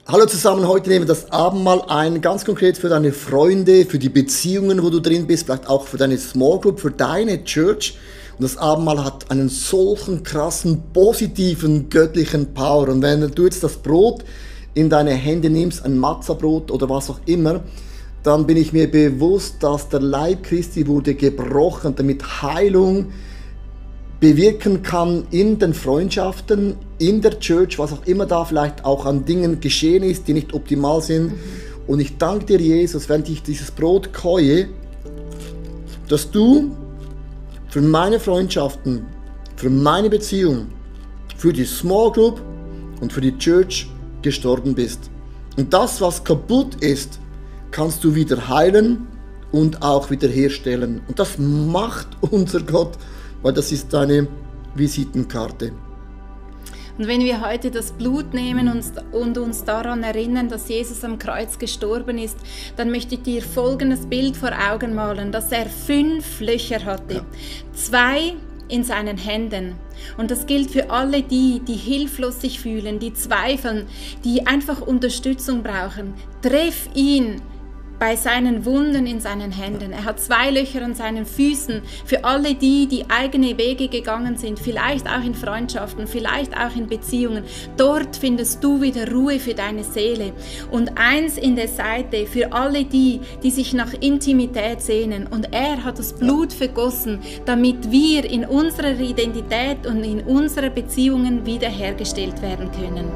Hallo zusammen, heute nehmen wir das Abendmahl ein, ganz konkret für deine Freunde, für die Beziehungen, wo du drin bist, vielleicht auch für deine Small Group, für deine Church. Und das Abendmahl hat einen solchen krassen, positiven, göttlichen Power. Und wenn du jetzt das Brot in deine Hände nimmst, ein Matzahbrot oder was auch immer, dann bin ich mir bewusst, dass der Leib Christi wurde gebrochen, damit Heilung bewirken kann in den Freundschaften, in der Church, was auch immer da vielleicht auch an Dingen geschehen ist, die nicht optimal sind. Und ich danke dir, Jesus, wenn ich dieses Brot käue, dass du für meine Freundschaften, für meine Beziehung, für die Small Group und für die Church gestorben bist. Und das, was kaputt ist, kannst du wieder heilen und auch wiederherstellen. Und das macht unser Gott, weil das ist deine Visitenkarte. Und wenn wir heute das Blut nehmen und uns daran erinnern, dass Jesus am Kreuz gestorben ist, dann möchte ich dir folgendes Bild vor Augen malen, dass er 5 Löcher hatte. 2 in seinen Händen. Und das gilt für alle die hilflos sich fühlen, die zweifeln, die einfach Unterstützung brauchen. Treff ihn bei seinen Wunden in seinen Händen. Er hat 2 Löcher an seinen Füßen. Für alle die eigene Wege gegangen sind, vielleicht auch in Freundschaften, vielleicht auch in Beziehungen. Dort findest du wieder Ruhe für deine Seele. Und 1 in der Seite für alle die sich nach Intimität sehnen. Und er hat das Blut vergossen, damit wir in unserer Identität und in unseren Beziehungen wiederhergestellt werden können.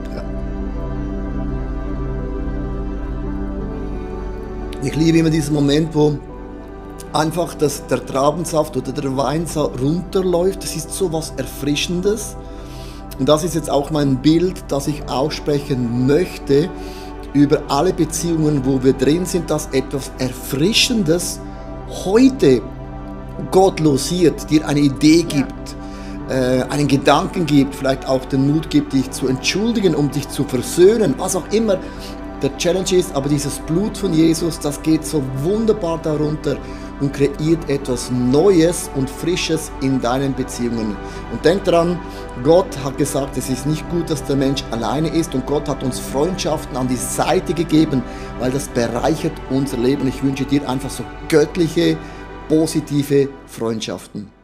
Ich liebe immer diesen Moment, wo einfach der Traubensaft oder der Wein so runterläuft. Das ist so was Erfrischendes. Und das ist jetzt auch mein Bild, das ich aussprechen möchte über alle Beziehungen, wo wir drin sind, dass etwas Erfrischendes heute Gott losiert, dir eine Idee gibt, einen Gedanken gibt, vielleicht auch den Mut gibt, dich zu entschuldigen, um dich zu versöhnen, was auch immer der Challenge ist, aber dieses Blut von Jesus, das geht so wunderbar darunter und kreiert etwas Neues und Frisches in deinen Beziehungen. Und denk daran, Gott hat gesagt, es ist nicht gut, dass der Mensch alleine ist, und Gott hat uns Freundschaften an die Seite gegeben, weil das bereichert unser Leben. Ich wünsche dir einfach so göttliche, positive Freundschaften.